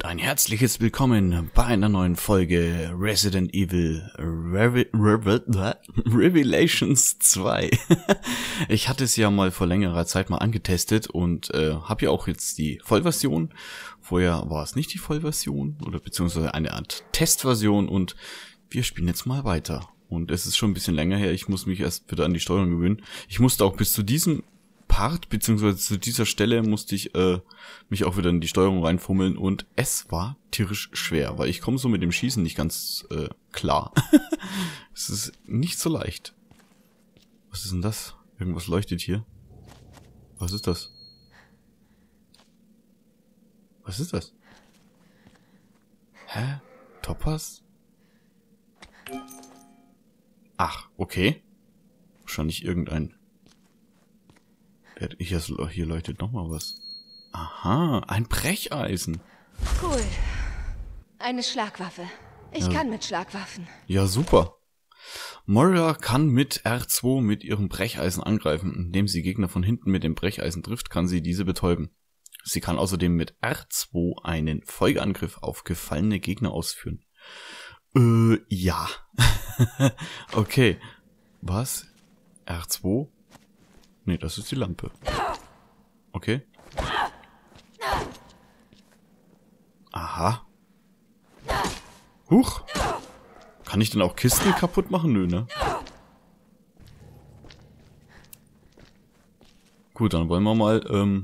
Ein herzliches Willkommen bei einer neuen Folge Resident Evil Revelations 2. Ich hatte es ja mal vor längerer Zeit mal angetestet und habe ja auch jetzt die Vollversion. Vorher war es nicht die Vollversion oder beziehungsweise eine Art Testversion und wir spielen jetzt mal weiter. Und es ist schon ein bisschen länger her, ich muss mich erst wieder an die Steuerung gewöhnen. Ich musste auch bis zu diesem Part, beziehungsweise zu dieser Stelle musste ich mich auch wieder in die Steuerung reinfummeln und es war tierisch schwer, weil ich komme so mit dem Schießen nicht ganz klar. Es ist nicht so leicht. Was ist denn das? Irgendwas leuchtet hier. Was ist das? Was ist das? Hä? Topaz? Ach, okay. Wahrscheinlich irgendein... Hier leuchtet nochmal was. Aha, ein Brecheisen. Cool. Eine Schlagwaffe. Ich kann mit Schlagwaffen. Ja, super. Moira kann mit R2 mit ihrem Brecheisen angreifen. Indem sie Gegner von hinten mit dem Brecheisen trifft, kann sie diese betäuben. Sie kann außerdem mit R2 einen Folgeangriff auf gefallene Gegner ausführen. Ja. Okay. Was? R2? Nee, das ist die Lampe. Okay. Aha. Huch. Kann ich denn auch Kisten kaputt machen? Nö, ne? Gut, dann wollen wir mal,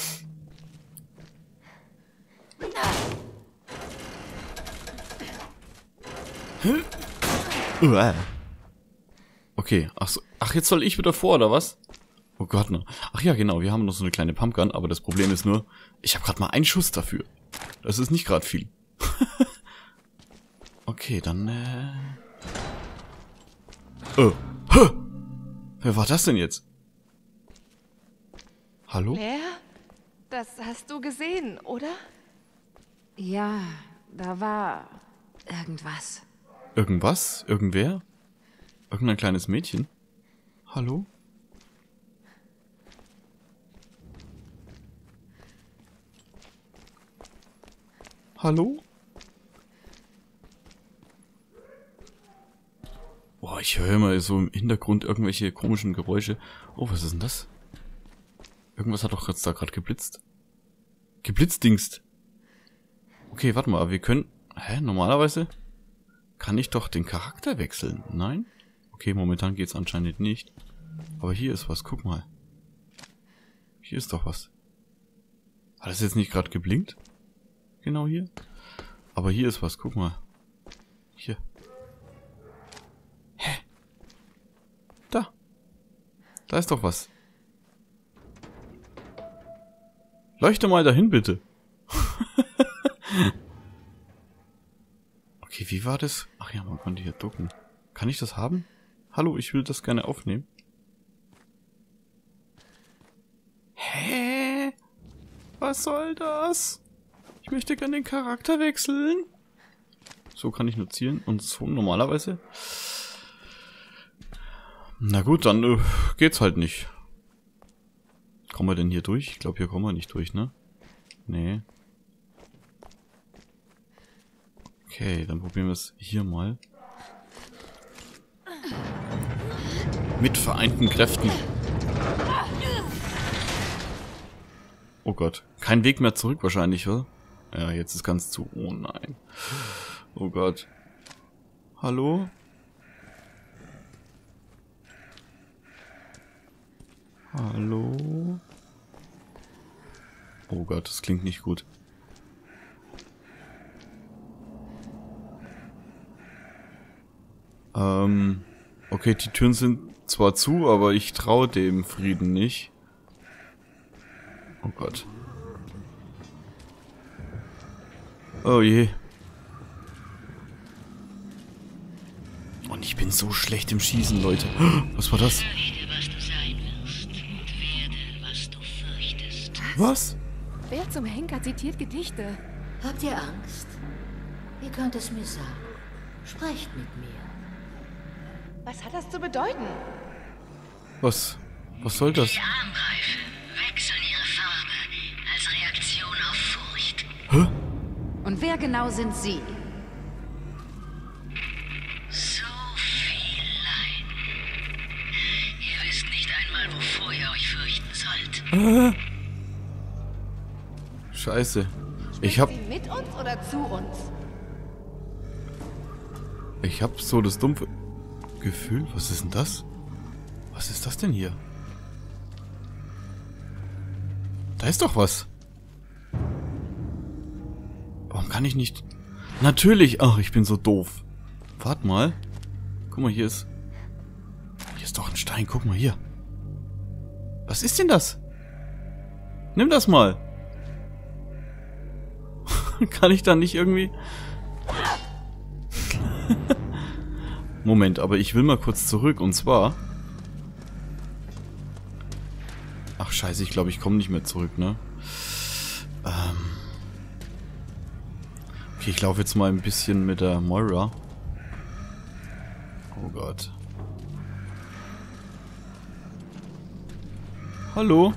Okay, ach so. Ach, jetzt soll ich wieder vor, oder was? Oh Gott, ne. Ach ja, genau, wir haben noch so eine kleine Pumpgun, aber das Problem ist nur, ich habe gerade mal einen Schuss dafür. Das ist nicht gerade viel. Okay, dann, Wer war das denn jetzt? Hallo? Claire? Das hast du gesehen, oder? Ja, da war irgendwas. Irgendwas? Irgendwer? Irgendein kleines Mädchen? Hallo? Hallo? Boah, ich höre immer so im Hintergrund irgendwelche komischen Geräusche. Oh, was ist denn das? Irgendwas hat doch jetzt da gerade geblitzt. Geblitzdingst. Okay, warte mal, wir können... Hä? Normalerweise kann ich doch den Charakter wechseln. Nein? Okay, momentan geht's anscheinend nicht. Aber hier ist was, guck mal. Hier ist doch was. Hat das jetzt nicht gerade geblinkt? Genau hier. Aber hier ist was, guck mal. Hier. Hä? Da. Da ist doch was. Leuchte mal dahin, bitte. Okay, wie war das? Ach ja, man konnte hier ducken. Kann ich das haben? Hallo, ich will das gerne aufnehmen. Hä? Was soll das? Ich möchte gerne den Charakter wechseln. So kann ich nur zielen. Und so normalerweise. Na gut, dann geht's halt nicht. Kommen wir denn hier durch? Ich glaube, hier kommen wir nicht durch, ne? Nee. Okay, dann probieren wir es hier mal. Mit vereinten Kräften. Oh Gott. Kein Weg mehr zurück wahrscheinlich, oder? Ja, jetzt ist ganz zu. Oh nein. Oh Gott. Hallo? Hallo? Oh Gott, das klingt nicht gut. Okay, die Türen sind zwar zu, aber ich traue dem Frieden nicht. Oh Gott. Oh je. Und ich bin so schlecht im Schießen, Leute. Was war das? Was? Wer zum Henker zitiert Gedichte? Habt ihr Angst? Ihr könnt es mir sagen. Sprecht mit mir. Was hat das zu bedeuten? Was soll das? Die Armreife wechseln ihre Farbe als Reaktion auf Furcht. Hä? Und Wer genau sind Sie? So viel Leid. Ihr wisst nicht einmal, wovor ihr euch fürchten sollt. Scheiße. Ich hab Sie mit uns oder zu uns? so das dumpfe Gefühl. Was ist denn das? Was ist das denn hier? Da ist doch was. Warum kann ich nicht... Natürlich! Ach, ich bin so doof. Warte mal. Guck mal, hier ist doch ein Stein. Guck mal hier. Was ist denn das? Nimm das mal. Kann ich da nicht irgendwie... Moment, aber ich will mal kurz zurück. Und zwar... Ach scheiße, ich glaube, ich komme nicht mehr zurück, ne? Okay, ich laufe jetzt mal ein bisschen mit der Moira. Oh Gott. Hallo?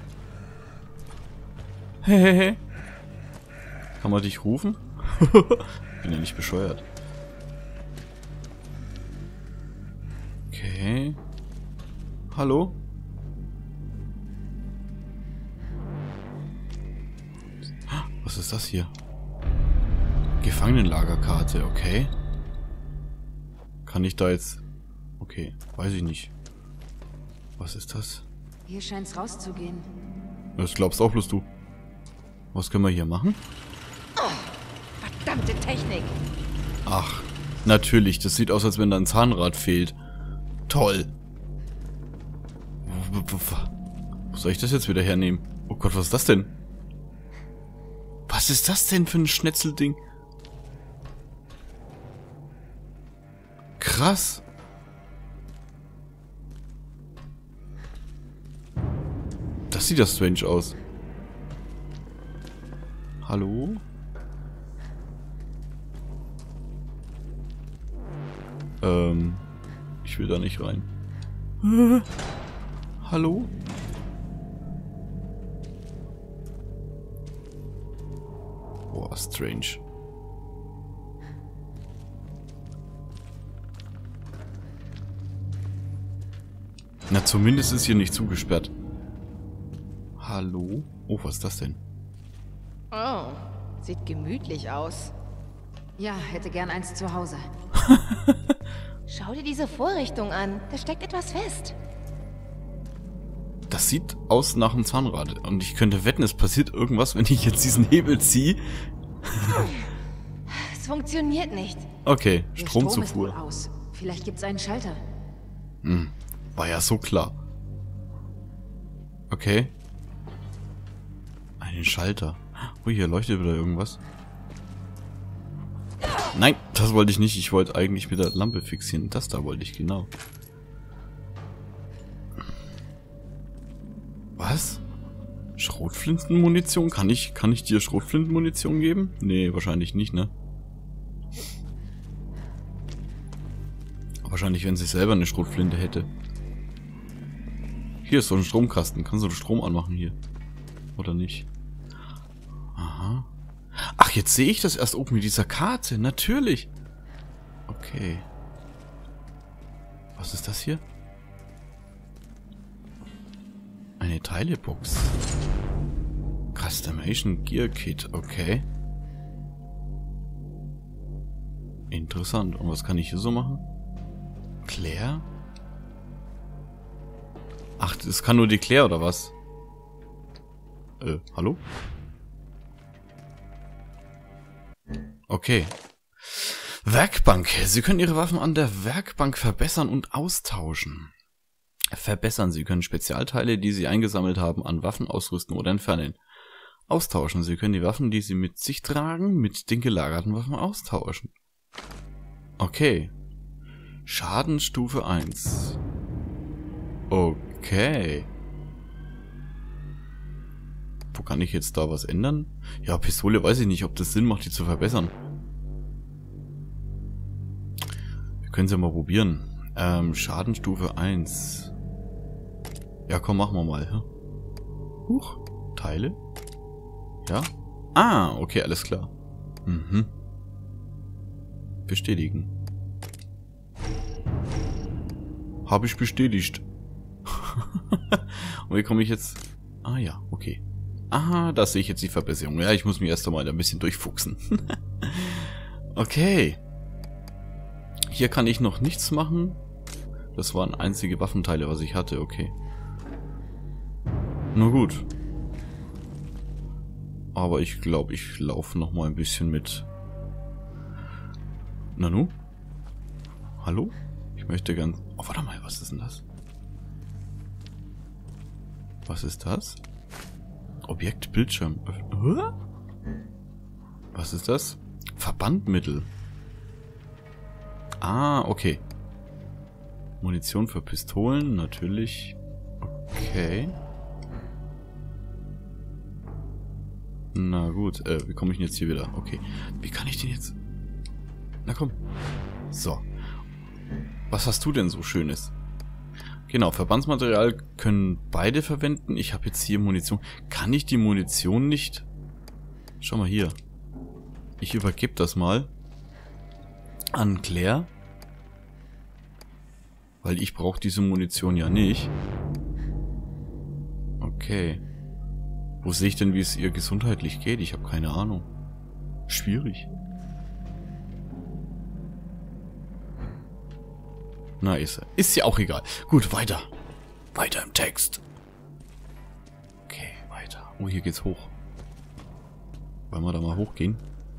Hehehe. Kann man dich rufen? Bin ja nicht bescheuert. Okay. Hallo? Was ist das hier? Gefangenenlagerkarte, okay. Kann ich da jetzt... Okay, weiß ich nicht. Was ist das? Hier scheint's rauszugehen. Das glaubst auch bloß du. Was können wir hier machen? Verdammte Technik. Ach, natürlich. Das sieht aus, als wenn da ein Zahnrad fehlt. Toll. Wo soll ich das jetzt wieder hernehmen? Oh Gott, was ist das denn? Was ist das denn für ein Schnetzelding? Krass. Das sieht ja strange aus. Hallo? Ich will da nicht rein. Hallo? Boah, strange. Na, zumindest ist hier nicht zugesperrt. Hallo? Oh, was ist das denn? Oh, sieht gemütlich aus. Ja, hätte gern eins zu Hause. Schau dir diese Vorrichtung an. Da steckt etwas fest. Das sieht aus nach einem Zahnrad. Und ich könnte wetten, es passiert irgendwas, wenn ich jetzt diesen Hebel ziehe. Es funktioniert nicht. Okay, Der Strom ist wohl Stromzufuhr. aus. Vielleicht gibt's einen Schalter. War ja so klar. Okay. Einen Schalter. Oh, hier leuchtet wieder irgendwas. Nein, das wollte ich nicht. Ich wollte eigentlich mit der Lampe fixieren. Das da wollte ich, genau. Was? Schrotflintenmunition? Kann ich dir Schrotflintenmunition geben? Nee, wahrscheinlich nicht, ne? Wahrscheinlich, wenn sie selber eine Schrotflinte hätte. Hier ist so ein Stromkasten. Kannst du den Strom anmachen hier? Oder nicht? Aha. Ach, jetzt sehe ich das erst oben mit dieser Karte. Natürlich. Okay. Was ist das hier? Eine Teilebox. Customation Gear Kit. Okay. Interessant. Und was kann ich hier so machen? Claire? Ach, das kann nur die Claire, oder was? Hallo? Okay. Werkbank. Sie können Ihre Waffen an der Werkbank verbessern und austauschen. Verbessern. Sie können Spezialteile, die Sie eingesammelt haben, an Waffen ausrüsten oder entfernen. Austauschen. Sie können die Waffen, die Sie mit sich tragen, mit den gelagerten Waffen austauschen. Okay. Schadensstufe 1. Okay. Wo kann ich jetzt da was ändern? Ja, Pistole weiß ich nicht, ob das Sinn macht, die zu verbessern. Wir können es ja mal probieren. Schadenstufe 1. Ja, komm, machen wir mal. Ja? Huch. Teile? Ja? Ah, okay, alles klar. Mhm. Bestätigen. Habe ich bestätigt. Und wie komme ich jetzt... Ah ja, okay. Aha, da sehe ich jetzt die Verbesserung. Ja, ich muss mich erst einmal ein bisschen durchfuchsen. Okay. Hier kann ich noch nichts machen. Das waren einzige Waffenteile, was ich hatte, okay. Na gut. Aber ich glaube, ich laufe noch mal ein bisschen mit. Nanu? Hallo? Ich möchte ganz... Oh, warte mal, was ist denn das? Was ist das? Objekt Bildschirm. Was ist das? Verbandmittel. Ah, okay. Munition für Pistolen, natürlich. Okay. Na gut, wie komme ich denn jetzt hier wieder? Okay. Wie kann ich den jetzt... Na komm. So. Was hast du denn so Schönes? Genau, Verbandsmaterial können beide verwenden. Ich habe jetzt hier Munition. Kann ich die Munition nicht... Schau mal hier. Ich übergebe das mal an Claire. Weil ich brauche diese Munition ja nicht. Okay. Wo sehe ich denn, wie es ihr gesundheitlich geht? Ich habe keine Ahnung. Schwierig. Na, ist ja auch egal. Gut, weiter. Weiter im Text. Okay, weiter. Oh, hier geht's hoch. Wollen wir da mal hochgehen?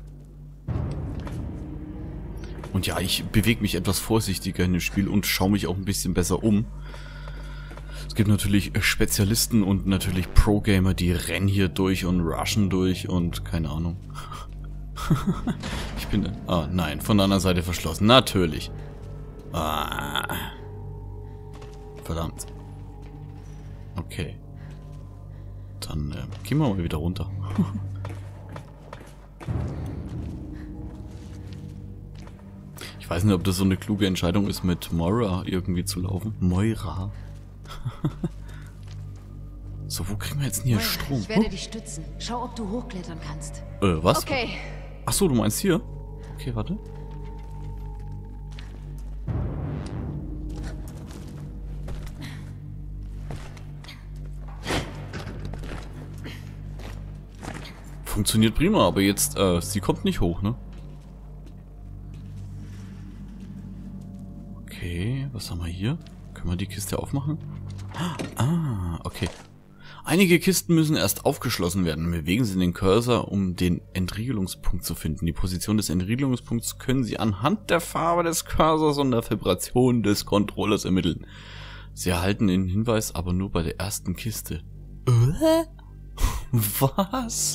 Und ja, ich bewege mich etwas vorsichtiger in dem Spiel und schaue mich auch ein bisschen besser um. Es gibt natürlich Spezialisten und natürlich Pro-Gamer, die rennen hier durch und rushen durch und keine Ahnung. Ich bin... Ah, nein, von der anderen Seite verschlossen. Natürlich. Ah. Verdammt. Okay. Dann gehen wir mal wieder runter. Ich weiß nicht, ob das so eine kluge Entscheidung ist, mit Moira irgendwie zu laufen. Moira. So, wo kriegen wir jetzt denn hier Strom? Ich werde dich stützen. Schau, ob du hochklettern kannst. Was? Okay. Ach so, du meinst hier? Okay, warte. Funktioniert prima, aber jetzt, sie kommt nicht hoch, ne? Okay, was haben wir hier? Können wir die Kiste aufmachen? Ah, okay. Einige Kisten müssen erst aufgeschlossen werden. Bewegen Sie den Cursor, um den Entriegelungspunkt zu finden. Die Position des Entriegelungspunkts können Sie anhand der Farbe des Cursors und der Vibration des Controllers ermitteln. Sie erhalten den Hinweis aber nur bei der ersten Kiste. Was?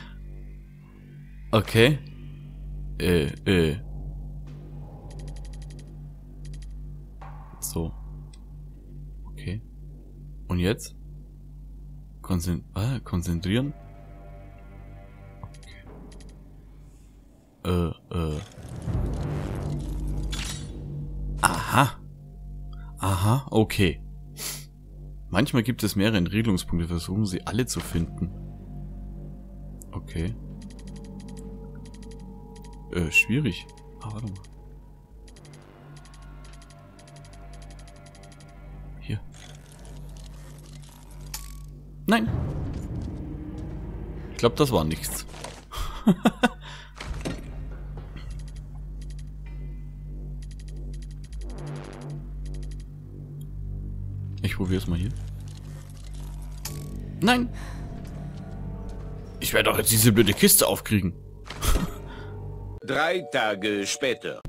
Okay. So. Okay. Und jetzt? Konzentrieren? Okay. Aha. Aha, okay. Manchmal gibt es mehrere Entriegelungspunkte, versuchen Sie alle zu finden. Okay. Schwierig. Ah, warte mal. Hier. Nein. Ich glaube, das war nichts. Ich probiere es mal hier. Nein. Ich werde doch jetzt diese blöde Kiste aufkriegen. 3 Tage später.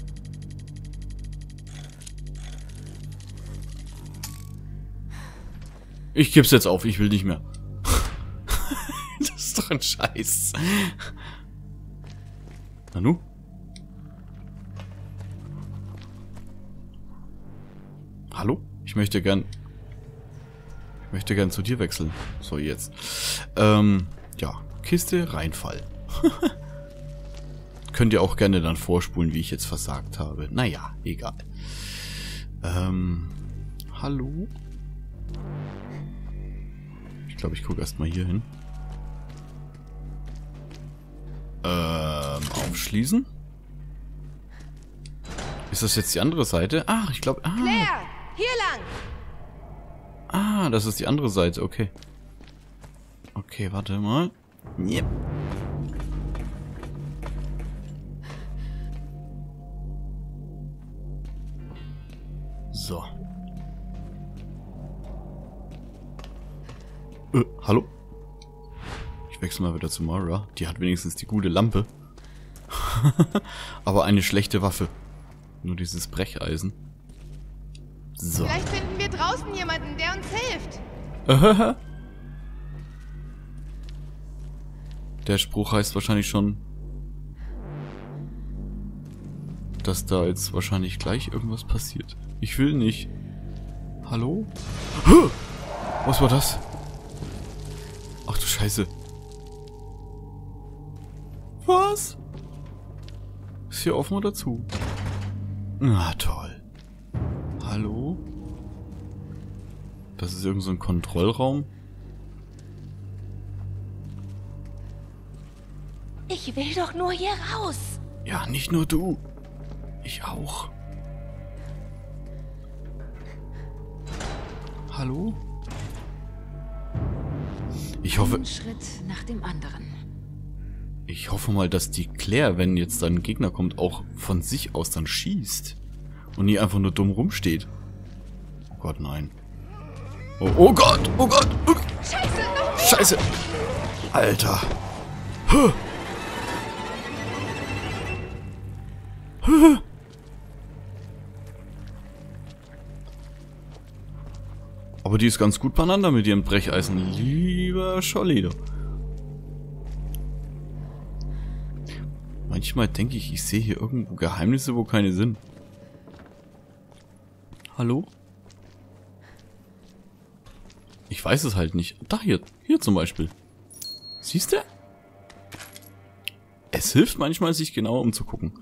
Ich geb's jetzt auf, ich will nicht mehr. Das ist doch ein Scheiß. Nanu? Hallo? Ich möchte gern zu dir wechseln. So, jetzt. Ja, Kiste, Reinfall. Könnt ihr auch gerne dann vorspulen, wie ich jetzt versagt habe. Naja, egal. Hallo? Ich glaube, ich gucke erstmal hier hin. schließen. Ist das jetzt die andere Seite? Ach, ich glaube... Ah. Claire, hier lang! Ah, das ist die andere Seite, okay. Okay, warte mal. Yep. So. Hallo? Ich wechsle mal wieder zu Moira. Die hat wenigstens die gute Lampe. Aber eine schlechte Waffe. Nur dieses Brecheisen. So. Vielleicht finden wir draußen jemanden, der uns hilft. Der Spruch heißt wahrscheinlich schon, dass da jetzt wahrscheinlich gleich irgendwas passiert. Ich will nicht. Hallo? Was war das? Ach du Scheiße. Was? Ist hier offen oder zu? Na toll. Hallo? Das ist irgend so ein Kontrollraum. Ich will doch nur hier raus. Ja, nicht nur du. Ich auch. Hallo? Ich hoffe... Ein Schritt nach dem anderen. Ich hoffe mal, dass die Claire, wenn jetzt ein Gegner kommt, auch von sich aus dann schießt. Und nie einfach nur dumm rumsteht. Oh Gott, nein. Oh, oh Gott! Oh Gott! Oh Gott. Scheiße, noch mehr. Scheiße! Alter! Huh. Huh. Aber die ist ganz gut beieinander mit ihrem Brecheisen. Lieber Scholli. Manchmal denke ich, ich sehe hier irgendwo Geheimnisse, wo keine sind. Hallo? Ich weiß es halt nicht. Da, hier zum Beispiel. Siehst du? Es hilft manchmal, sich genauer umzugucken.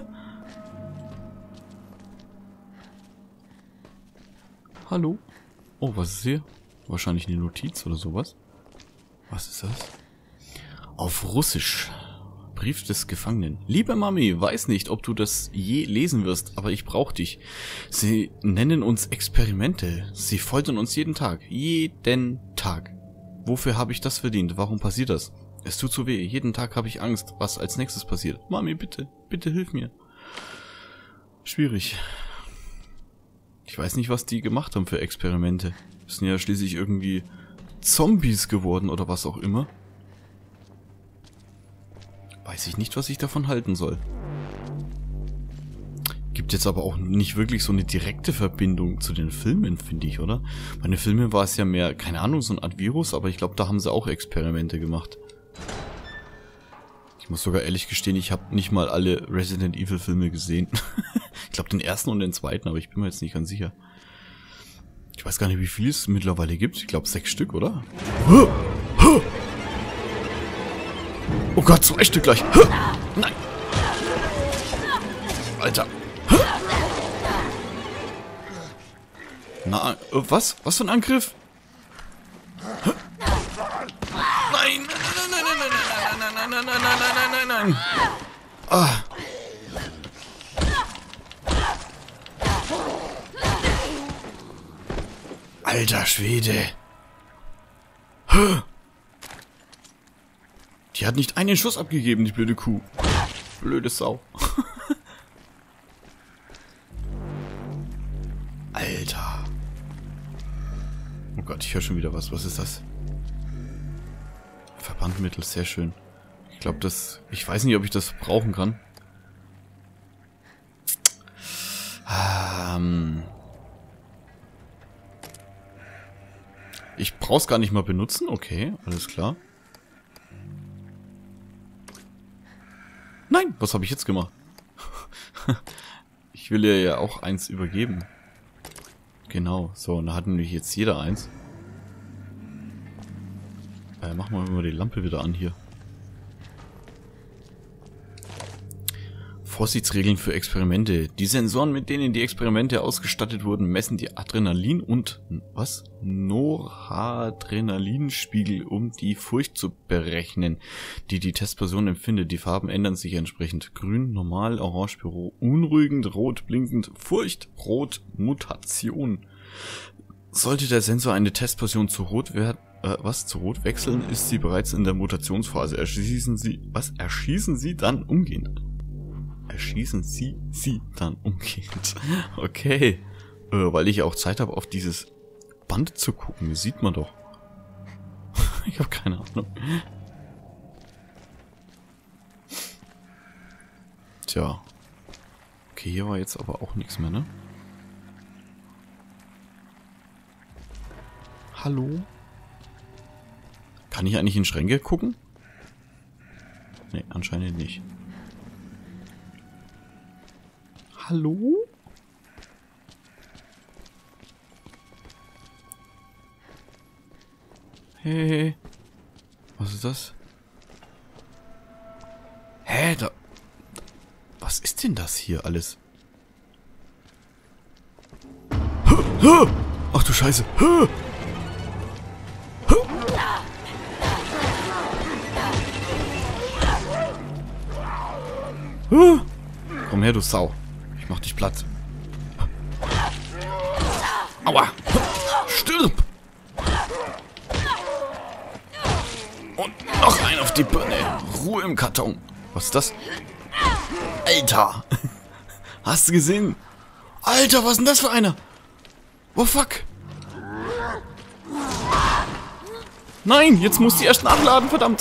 Hallo? Oh, was ist hier? Wahrscheinlich eine Notiz oder sowas. Was ist das? Auf Russisch. Brief des Gefangenen. Liebe Mami, weiß nicht, ob du das je lesen wirst, aber ich brauche dich. Sie nennen uns Experimente. Sie foltern uns jeden Tag. Jeden Tag. Wofür habe ich das verdient? Warum passiert das? Es tut so weh. Jeden Tag habe ich Angst, was als nächstes passiert. Mami, bitte. Bitte hilf mir. Schwierig. Ich weiß nicht, was die gemacht haben für Experimente. Das sind ja schließlich irgendwie Zombies geworden oder was auch immer. Weiß ich nicht, was ich davon halten soll. Gibt jetzt aber auch nicht wirklich so eine direkte Verbindung zu den Filmen, finde ich, oder? Bei den Filmen war es ja mehr, keine Ahnung, so eine Art Virus, aber ich glaube, da haben sie auch Experimente gemacht. Ich muss sogar ehrlich gestehen, ich habe nicht mal alle Resident Evil Filme gesehen. Ich glaube den ersten und den zweiten, aber ich bin mir jetzt nicht ganz sicher. Ich weiß gar nicht, wie viel es mittlerweile gibt. Ich glaube 6 Stück, oder? Oh Gott, 2 Stück gleich. Nein. Alter. Na, was? Was für ein Angriff? Nein, nein, nein, nein, nein, nein, nein, nein, nein, nein, nein, nein, nein, nein. Ah. Alter Schwede. Die hat nicht einen Schuss abgegeben, die blöde Kuh. Blöde Sau. Alter. Oh Gott, ich höre schon wieder was. Was ist das? Verbandmittel, sehr schön. Ich glaube, das... Ich weiß nicht, ob ich das brauchen kann. Ich brauche es gar nicht mal benutzen. Okay, alles klar. Nein, was habe ich jetzt gemacht? Ich will ihr ja auch eins übergeben. Genau, so, und da hat nämlich jetzt jeder eins. Machen wir mal die Lampe wieder an hier. Vorsichtsregeln für Experimente. Die Sensoren, mit denen die Experimente ausgestattet wurden, messen die Adrenalin- und Noradrenalinspiegel, um die Furcht zu berechnen, die die Testperson empfindet. Die Farben ändern sich entsprechend. Grün, normal, orange, beunruhigend, rot, blinkend, Furcht, rot, Mutation. Sollte der Sensor eine Testperson zu rot wechseln, ist sie bereits in der Mutationsphase. Erschießen Sie dann umgehend. Erschießen Sie dann umgehend. Okay. Weil ich auch Zeit habe, auf dieses Band zu gucken. Das sieht man doch. Ich habe keine Ahnung. Tja. Okay, hier war jetzt aber auch nichts mehr, ne? Hallo? Kann ich eigentlich in Schränke gucken? Ne, anscheinend nicht. Hallo? Hey. Was ist das? Hä, da... Was ist denn das hier alles? Ach du Scheiße. Komm her, du Sau. Ich mach dich platt. Aua. Stirb. Und noch ein auf die Birne. Ruhe im Karton. Was ist das? Alter. Hast du gesehen? Alter, was ist denn das für einer? Oh fuck. Nein, jetzt muss die erst nachladen, verdammt.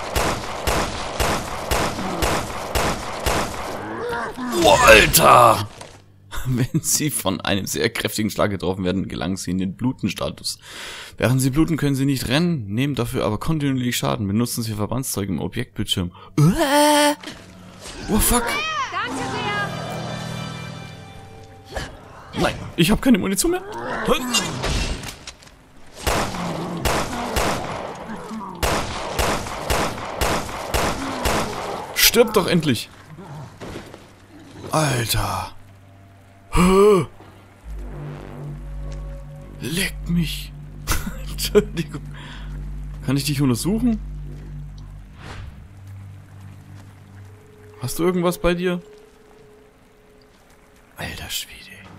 Oh, Alter! Wenn sie von einem sehr kräftigen Schlag getroffen werden, gelangen sie in den Blutenstatus. Während sie bluten, können sie nicht rennen, nehmen dafür aber kontinuierlich Schaden. Benutzen sie Verbandszeug im Objektbildschirm. Oh fuck! Danke sehr! Nein, ich habe keine Munition mehr. Stirb doch endlich! Alter. Leck mich. Entschuldigung. Kann ich dich untersuchen? Hast du irgendwas bei dir? Alter Schwede.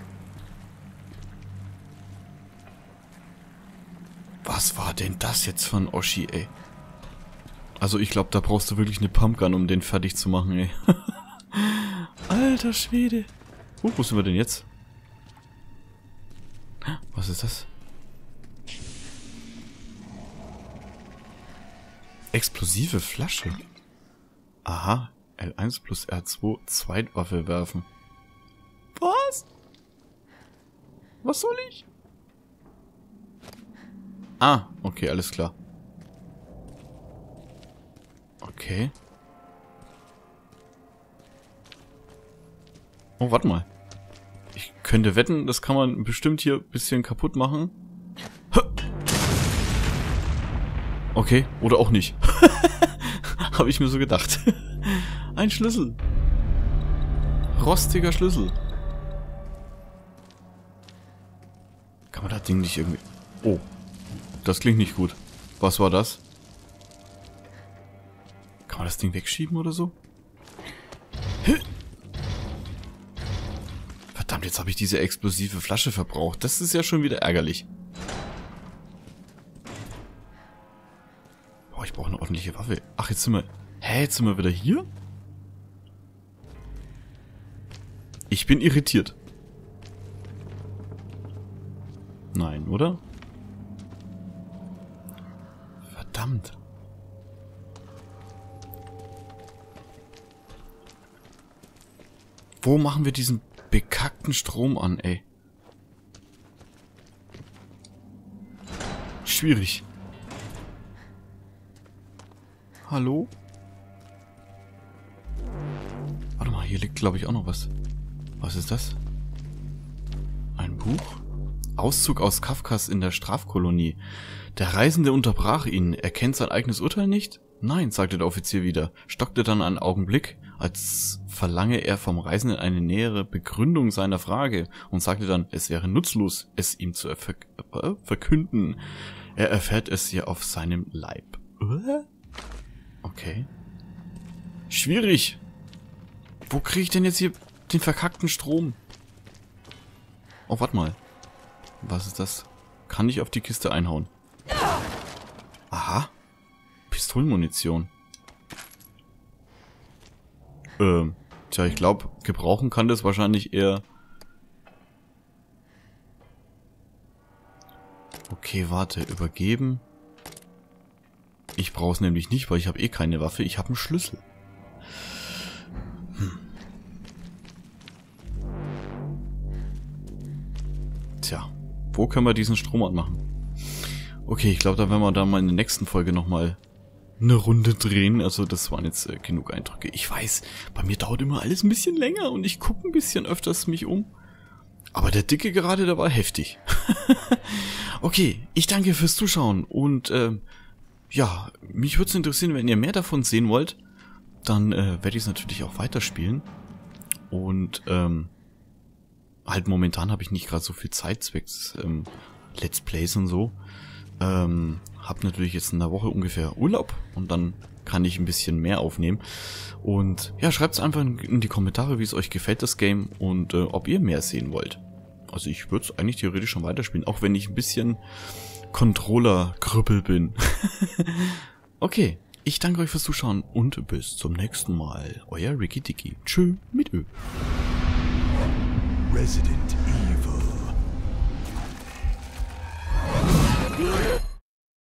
Was war denn das jetzt von Oschi, ey? Also ich glaube, da brauchst du wirklich eine Pumpgun, um den fertig zu machen, ey. Alter Schwede. Wo sind wir denn jetzt? Was ist das? Explosive Flasche. Aha. L1 plus R2 Zweitwaffe werfen. Was? Was soll ich? Ah, okay, alles klar. Okay. Oh, warte mal. Ich könnte wetten, das kann man bestimmt hier ein bisschen kaputt machen. Okay, oder auch nicht. Habe ich mir so gedacht. Ein Schlüssel. Rostiger Schlüssel. Kann man das Ding nicht irgendwie... Oh, das klingt nicht gut. Was war das? Kann man das Ding wegschieben oder so? Verdammt, jetzt habe ich diese explosive Flasche verbraucht. Das ist ja schon wieder ärgerlich. Boah, ich brauche eine ordentliche Waffe. Ach, jetzt sind wir... Hä, jetzt sind wir wieder hier? Ich bin irritiert. Nein, oder? Verdammt. Wo machen wir diesen bekackten Strom an, ey? Schwierig. Hallo? Warte mal, hier liegt, glaube ich, auch noch was. Was ist das? Ein Buch? Auszug aus Kafkas in der Strafkolonie. Der Reisende unterbrach ihn. Er kennt sein eigenes Urteil nicht? Nein, sagte der Offizier wieder, stockte dann einen Augenblick, als verlange er vom Reisenden eine nähere Begründung seiner Frage und sagte dann, es wäre nutzlos, es ihm zu verkünden. Er erfährt es hier auf seinem Leib. Okay. Schwierig. Wo kriege ich denn jetzt hier den verkackten Strom? Oh, warte mal. Was ist das? Kann ich auf die Kiste einhauen? Aha. Pistolenmunition. Tja, ich glaube, gebrauchen kann das wahrscheinlich eher... Okay, warte, übergeben. Ich brauche es nämlich nicht, weil ich habe eh keine Waffe. Ich habe einen Schlüssel. Tja, wo können wir diesen Strom anmachen? Okay, ich glaube, da werden wir da mal in der nächsten Folge nochmal eine Runde drehen. Also das waren jetzt genug Eindrücke. Ich weiß, bei mir dauert immer alles ein bisschen länger und ich gucke ein bisschen öfters mich um. Aber der Dicke gerade, der war heftig. Okay, ich danke fürs Zuschauen und ja, mich würde es interessieren, wenn ihr mehr davon sehen wollt, dann werde ich es natürlich auch weiterspielen. Und halt momentan habe ich nicht gerade so viel Zeit zwecks Let's Plays und so. Hab natürlich jetzt in einer Woche ungefähr Urlaub und dann kann ich ein bisschen mehr aufnehmen. Und ja, schreibt es einfach in die Kommentare, wie es euch gefällt, das Game, und ob ihr mehr sehen wollt. Also ich würde es eigentlich theoretisch schon weiterspielen, auch wenn ich ein bisschen Controller-Krüppel bin. Okay, ich danke euch fürs Zuschauen und bis zum nächsten Mal. Euer Ricky Dicky. Tschö mit Ö. Resident Evil.